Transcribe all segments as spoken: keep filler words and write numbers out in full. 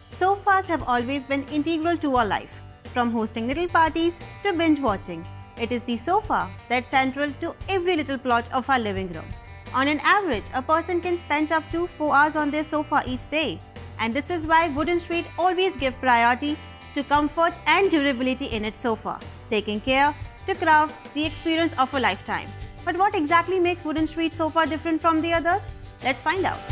Sofas have always been integral to our life, from hosting little parties to binge watching. It is the sofa that's central to every little plot of our living room. On an average, a person can spend up to four hours on their sofa each day. And this is why Wooden Street always gives priority to comfort and durability in its sofa, taking care to craft the experience of a lifetime. But what exactly makes Wooden Street sofa different from the others? Let's find out.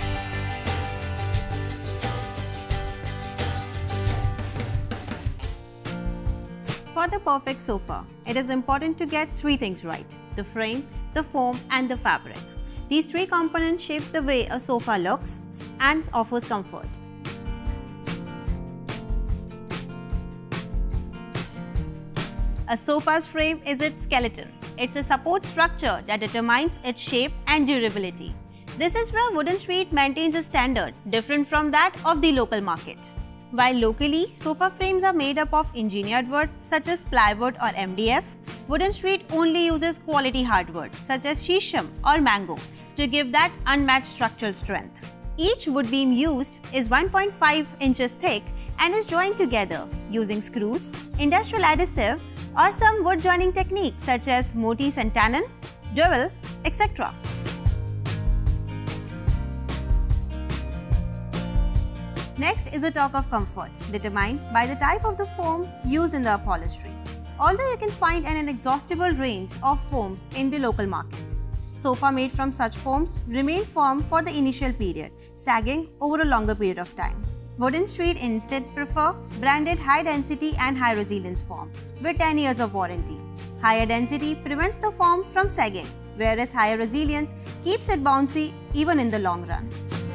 For the perfect sofa, it is important to get three things right: the frame, the foam and the fabric. These three components shape the way a sofa looks and offers comfort. A sofa's frame is its skeleton. It's a support structure that determines its shape and durability. This is where Wooden Street maintains a standard different from that of the local market. While locally, sofa frames are made up of engineered wood such as plywood or M D F, Wooden Street only uses quality hardwood such as shisham or mango to give that unmatched structural strength. Each wood beam used is one point five inches thick and is joined together using screws, industrial adhesive, or some wood joining techniques such as mortise and tenon, dowel, et cetera. Next is a talk of comfort, determined by the type of the foam used in the upholstery. Although you can find an inexhaustible range of foams in the local market, sofa made from such foams remain firm for the initial period, sagging over a longer period of time. Wooden Street instead prefer branded high density and high resilience foam with ten years of warranty. Higher density prevents the foam from sagging, whereas higher resilience keeps it bouncy even in the long run.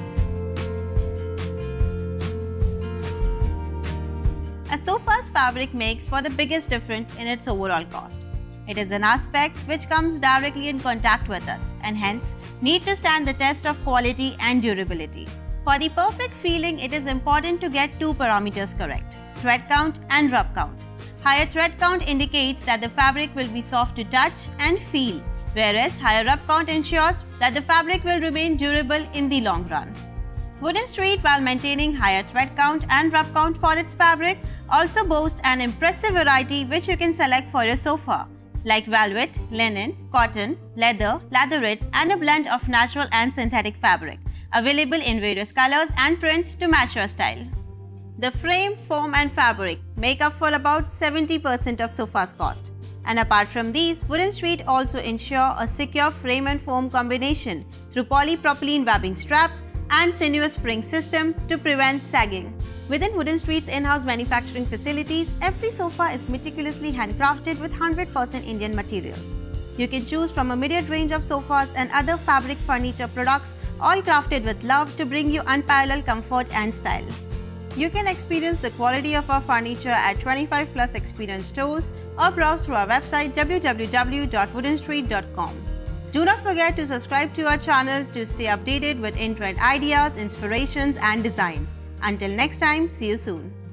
A sofa's fabric makes for the biggest difference in its overall cost. It is an aspect which comes directly in contact with us and hence need to stand the test of quality and durability. For the perfect feeling, it is important to get two parameters correct: thread count and rub count. Higher thread count indicates that the fabric will be soft to touch and feel, whereas higher rub count ensures that the fabric will remain durable in the long run. Wooden Street, while maintaining higher thread count and rub count for its fabric, also boasts an impressive variety which you can select for your sofa, like velvet, linen, cotton, leather, leatherettes and a blend of natural and synthetic fabric, available in various colors and prints to match your style. The frame, foam and fabric make up for about seventy percent of sofa's cost. And apart from these, Wooden Street also ensure a secure frame and foam combination through polypropylene webbing straps and sinuous spring system to prevent sagging. Within Wooden Street's in-house manufacturing facilities, every sofa is meticulously handcrafted with one hundred percent Indian material. You can choose from a myriad range of sofas and other fabric furniture products, all crafted with love to bring you unparalleled comfort and style. You can experience the quality of our furniture at twenty-five plus experience stores or browse through our website w w w dot wooden street dot com. Do not forget to subscribe to our channel to stay updated with in-trend ideas, inspirations and design. Until next time, see you soon.